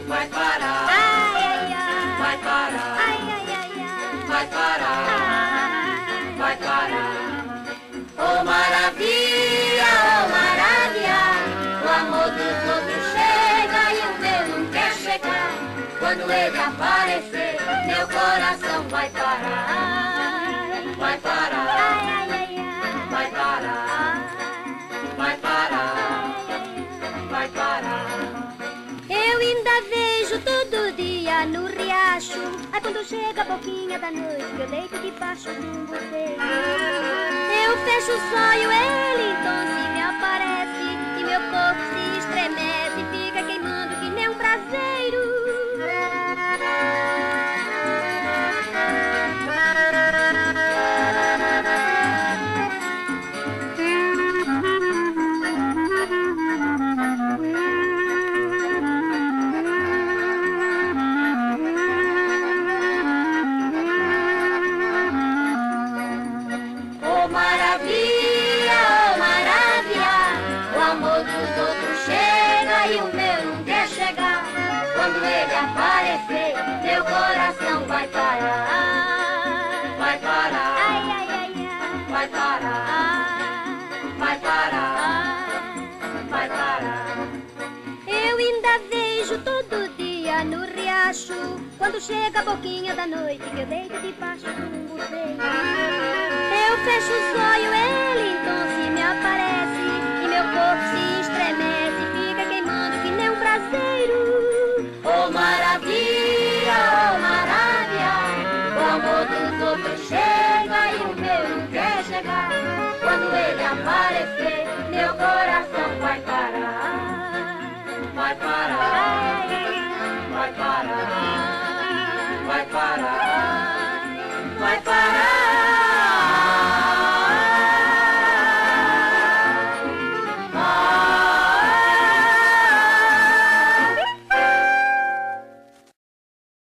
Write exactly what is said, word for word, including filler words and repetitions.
vai parar, ai, ai, ai, vai parar, ai, ai, ai, ai, vai parar, ai. vai parar. Oh maravilha, oh maravilha, o amor dos outros chega e o meu não quer chegar. Quando ele aparecer, meu coração vai parar, vai parar, Ai, ai, ai, ai. vai parar, vai parar, vai parar. Eu ainda vejo todo dia no riacho. Aí quando chega a pouquinha da noite, eu deito debaixo de um buzeiro. Eu fecho o sonho, ele então se me aparece, e meu corpo se estremece, fica queimando que nem um braseiro. Oh maravilha, oh maravilha, o amor dos outros chega e o meu não quer chegar. Quando ele aparecer, meu coração vai parar, vai parar, Ai, ai, ai, ai. vai parar, vai parar, vai parar. Eu ainda vejo todo dia no riacho. Quando chega a pouquinha da noite, que eu deito debaixo de um buzeiro. Eu fecho o sonho, ele então se me aparece, e meu corpo se estremece, fica queimando que nem um braseiro. Oh maravilha, oh maravilha, o amor dos outros chega e o meu não quer chegar. Quando ele aparecer, meu coração vai parar, vai parar, vai parar, vai parar, vai parar.